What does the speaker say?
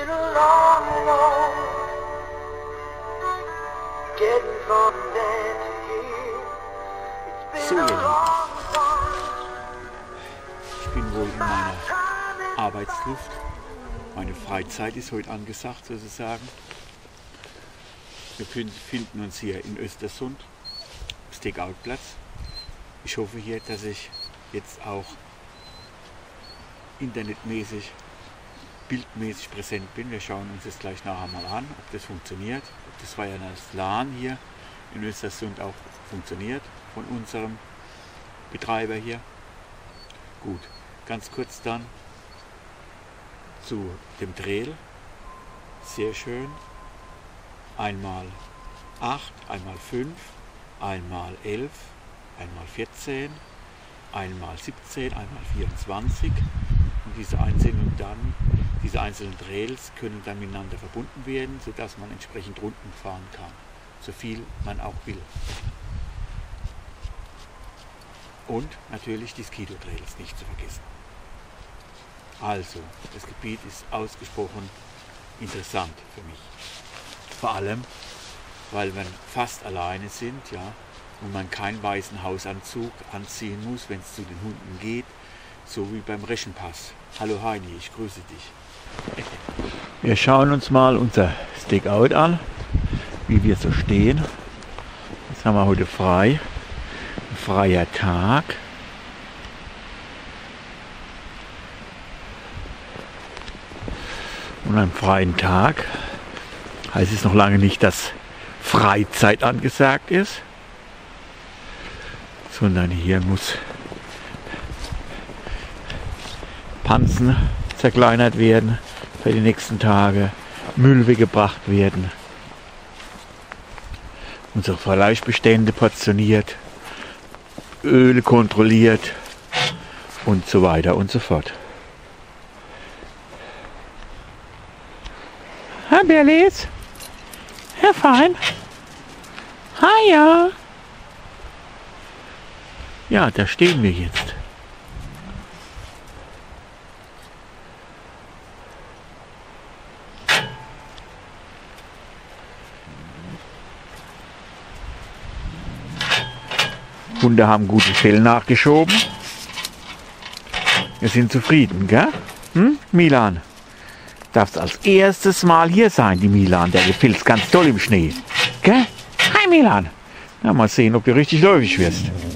been a long road, getting from there to here. It's So, been ihr a Lieben, long ich bin wohl in meiner Arbeitsluft. Meine Freizeit ist heute angesagt, sozusagen. Wir befinden uns hier in Östersund, Stakeout-Platz. Ich hoffe hier, dass ich jetzt auch internetmäßig, bildmäßig präsent bin. Wir schauen uns das gleich nachher mal an, ob das funktioniert. Ob das LAN hier in Östersund auch funktioniert von unserem Betreiber hier. Gut, ganz kurz dann zu dem Trail. Sehr schön. Einmal 8, einmal 5, einmal 11, einmal 14, einmal 17, einmal 24. Und diese einzelnen Trails können dann miteinander verbunden werden, sodass man entsprechend Runden fahren kann, so viel man auch will. Und natürlich die Skido-Trails nicht zu vergessen. Also, das Gebiet ist ausgesprochen interessant für mich. Vor allem, weil wir fast alleine sind, ja, und man keinen weißen Hausanzug anziehen muss, wenn es zu den Hunden geht, so wie beim Reschenpass. Hallo Heini, ich grüße dich. Wir schauen uns mal unser Stakeout an, wie wir so stehen. Jetzt haben wir heute frei, ein freier Tag. Und an einem freien Tag heißt es noch lange nicht, dass Freizeit angesagt ist, sondern hier muss Pansen zerkleinert werden für die nächsten Tage, Müll weggebracht werden, unsere Fleischbestände portioniert, Öle kontrolliert und so weiter und so fort. Herr Berlis, Herr Fein, ja. Ja, da stehen wir jetzt. Hunde haben guten Fell nachgeschoben. Wir sind zufrieden, gell? Milan? Darfst als erstes Mal hier sein, die Milan. Der gefällt ganz toll im Schnee. Gell? Hi Milan. Na, mal sehen, ob du richtig läufig wirst.